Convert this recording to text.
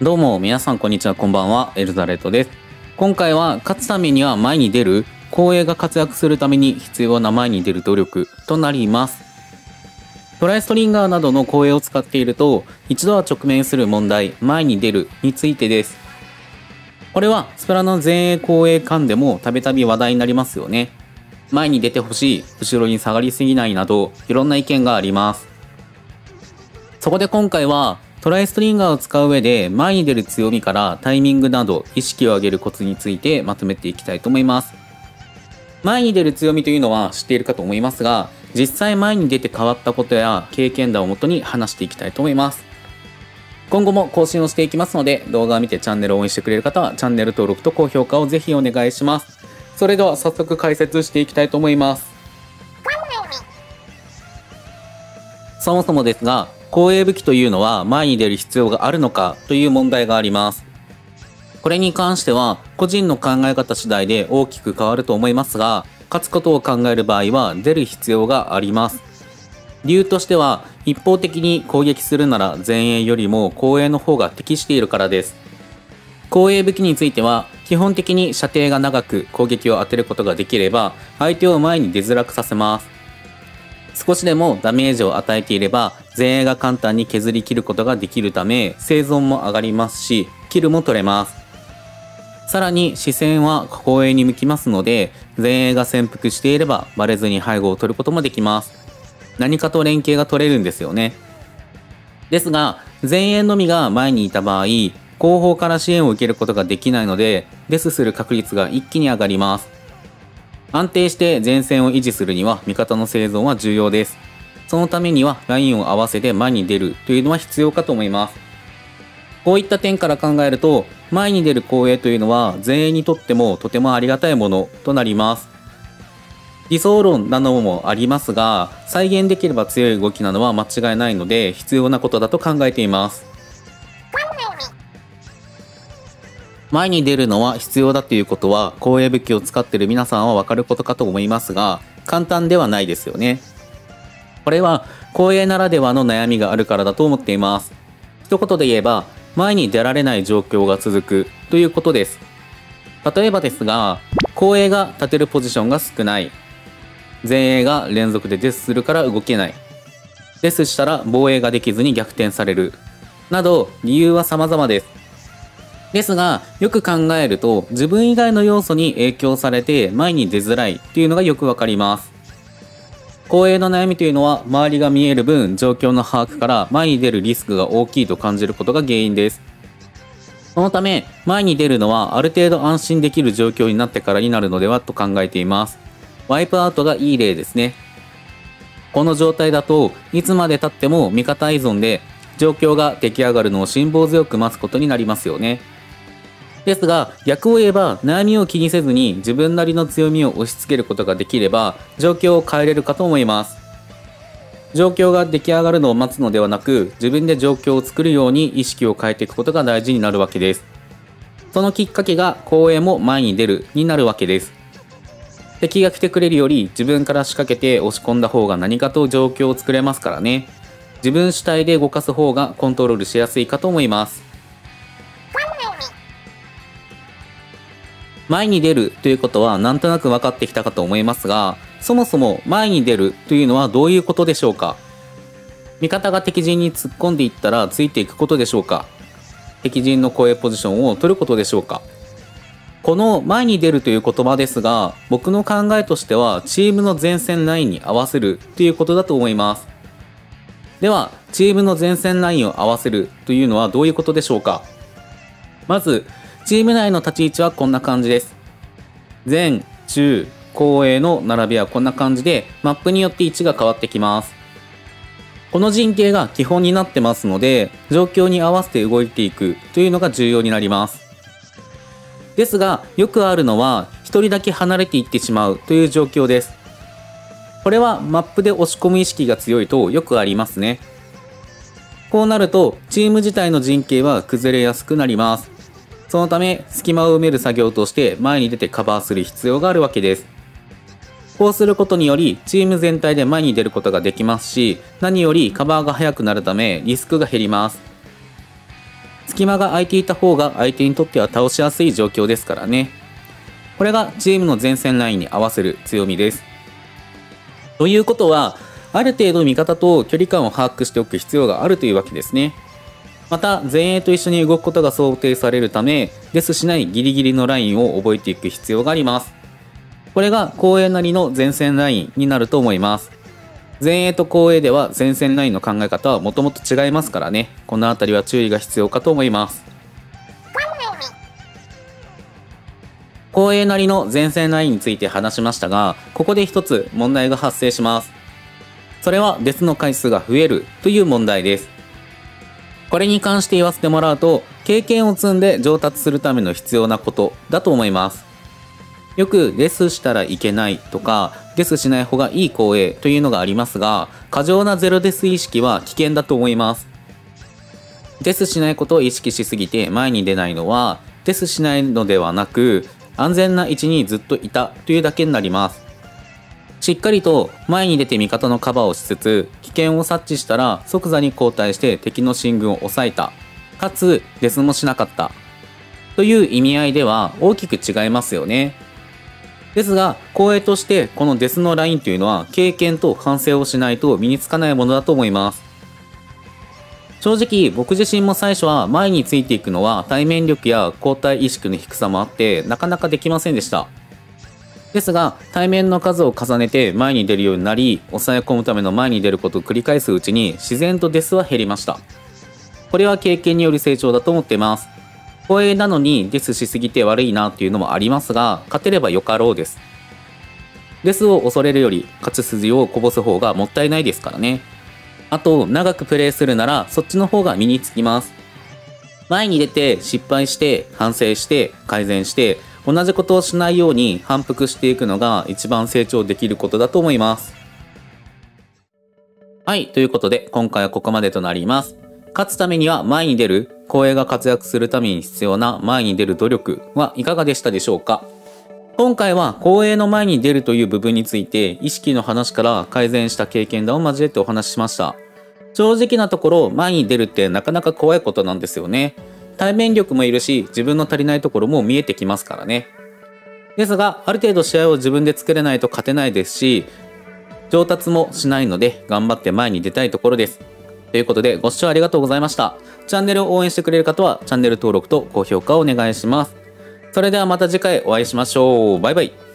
どうも皆さんこんにちは、こんばんは。エルザレットです。今回は勝つためには前に出る、後衛が活躍するために必要な前に出る努力となります。トライストリンガーなどの後衛を使っていると一度は直面する問題、前に出るについてです。これはスプラの前衛後衛間でもたびたび話題になりますよね。前に出てほしい、後ろに下がりすぎないなどいろんな意見があります。そこで今回はトライストリンガーを使う上で前に出る強みからタイミングなど意識を上げるコツについてまとめていきたいと思います。前に出る強みというのは知っているかと思いますが、実際前に出て変わったことや経験談をもとに話していきたいと思います。今後も更新をしていきますので、動画を見てチャンネルを応援してくれる方はチャンネル登録と高評価をぜひお願いします。それでは早速解説していきたいと思います。そもそもですが、後衛武器というのは前に出る必要があるのかという問題があります。これに関しては個人の考え方次第で大きく変わると思いますが、勝つことを考える場合は出る必要があります。理由としては、一方的に攻撃するなら前衛よりも後衛の方が適しているからです。後衛武器については基本的に射程が長く攻撃を当てることができれば相手を前に出づらくさせます。少しでもダメージを与えていれば前衛が簡単に削り切ることができるため生存も上がりますし、キルも取れます。さらに視線は後衛に向きますので、前衛が潜伏していればバレずに背後を取ることもできます。何かと連携が取れるんですよね。ですが前衛のみが前にいた場合、後方から支援を受けることができないのでデスする確率が一気に上がります。安定して前線を維持するには味方の生存は重要です。そのためにはラインを合わせて前に出るというのは必要かと思います。こういった点から考えると、前に出る後衛というのは前衛にとってもとてもありがたいものとなります。理想論などもありますが、再現できれば強い動きなのは間違いないので必要なことだと考えています。前に出るのは必要だということは後衛武器を使っている皆さんはわかることかと思いますが、簡単ではないですよね。これは後衛ならではの悩みがあるからだと思っています。一言で言えば、前に出られない状況が続くということです。例えばですが、後衛が立てるポジションが少ない、前衛が連続でデスするから動けない、デスしたら防衛ができずに逆転されるなど理由は様々です。ですがよく考えると自分以外の要素に影響されて前に出づらいというのがよくわかります。後衛の悩みというのは周りが見える分状況の把握から前に出るリスクが大きいと感じることが原因です。そのため前に出るのはある程度安心できる状況になってからになるのではと考えています。ワイプアウトがいい例ですね。この状態だといつまで経っても味方依存で状況が出来上がるのを辛抱強く待つことになりますよね。ですが逆を言えば悩みを気にせずに自分なりの強みを押し付けることができれば状況を変えれるかと思います。状況が出来上がるのを待つのではなく、自分で状況を作るように意識を変えていくことが大事になるわけです。そのきっかけが後衛も前に出るになるわけです。敵が来てくれるより自分から仕掛けて押し込んだ方が何かと状況を作れますからね。自分主体で動かす方がコントロールしやすいかと思います。前に出るということはなんとなく分かってきたかと思いますが、そもそも前に出るというのはどういうことでしょうか。味方が敵陣に突っ込んでいったらついていくことでしょうか。敵陣の後衛ポジションを取ることでしょうか。この前に出るという言葉ですが、僕の考えとしてはチームの前線ラインに合わせるということだと思います。ではチームの前線ラインを合わせるというのはどういうことでしょうか。まずチーム内の立ち位置はこんな感じです。前、中、後衛の並びはこんな感じで、マップによって位置が変わってきます。この陣形が基本になってますので、状況に合わせて動いていくというのが重要になります。ですが、よくあるのは、一人だけ離れていってしまうという状況です。これはマップで押し込む意識が強いとよくありますね。こうなると、チーム自体の陣形は崩れやすくなります。そのため隙間を埋める作業として前に出てカバーする必要があるわけです。こうすることによりチーム全体で前に出ることができますし、何よりカバーが早くなるためリスクが減ります。 隙間が空いていた方が相手にとっては倒しやすい状況ですからね。これがチームの前線ラインに合わせる強みです。ということは、ある程度味方と距離感を把握しておく必要があるというわけですね。また、前衛と一緒に動くことが想定されるため、デスしないギリギリのラインを覚えていく必要があります。これが後衛なりの前線ラインになると思います。前衛と後衛では前線ラインの考え方はもともと違いますからね。このあたりは注意が必要かと思います。後衛なりの前線ラインについて話しましたが、ここで一つ問題が発生します。それはデスの回数が増えるという問題です。これに関して言わせてもらうと、経験を積んで上達するための必要なことだと思います。よくデスしたらいけないとか、デスしない方がいい後衛というのがありますが、過剰なゼロデス意識は危険だと思います。デスしないことを意識しすぎて前に出ないのは、デスしないのではなく、安全な位置にずっといたというだけになります。しっかりと前に出て味方のカバーをしつつ、危険を察知したら即座に交代して敵の進軍を抑えた。かつデスもしなかった。という意味合いでは大きく違いますよね。ですが、後衛としてこのデスのラインというのは経験と反省をしないと身につかないものだと思います。正直僕自身も最初は前についていくのは対面力や交代意識の低さもあってなかなかできませんでした。ですが、対面の数を重ねて前に出るようになり、抑え込むための前に出ることを繰り返すうちに自然とデスは減りました。これは経験による成長だと思っています。後衛なのにデスしすぎて悪いなっていうのもありますが、勝てればよかろうです。デスを恐れるより勝ち筋をこぼす方がもったいないですからね。あと、長くプレイするならそっちの方が身につきます。前に出て失敗して反省して改善して同じことをしないように反復していくのが一番成長できることだと思います。はい、ということで今回はここまでとなります。勝つためには前に出る、後衛が活躍するために必要な前に出る努力はいかがでしたでしょうか。今回は後衛の前に出るという部分について意識の話から改善した経験談を交えてお話ししました。正直なところ前に出るってなかなか怖いことなんですよね。対面力もいるし自分の足りないところも見えてきますからね。ですがある程度試合を自分で作れないと勝てないですし、上達もしないので頑張って前に出たいところです。ということでご視聴ありがとうございました。チャンネルを応援してくれる方はチャンネル登録と高評価をお願いします。それではまた次回お会いしましょう。バイバイ。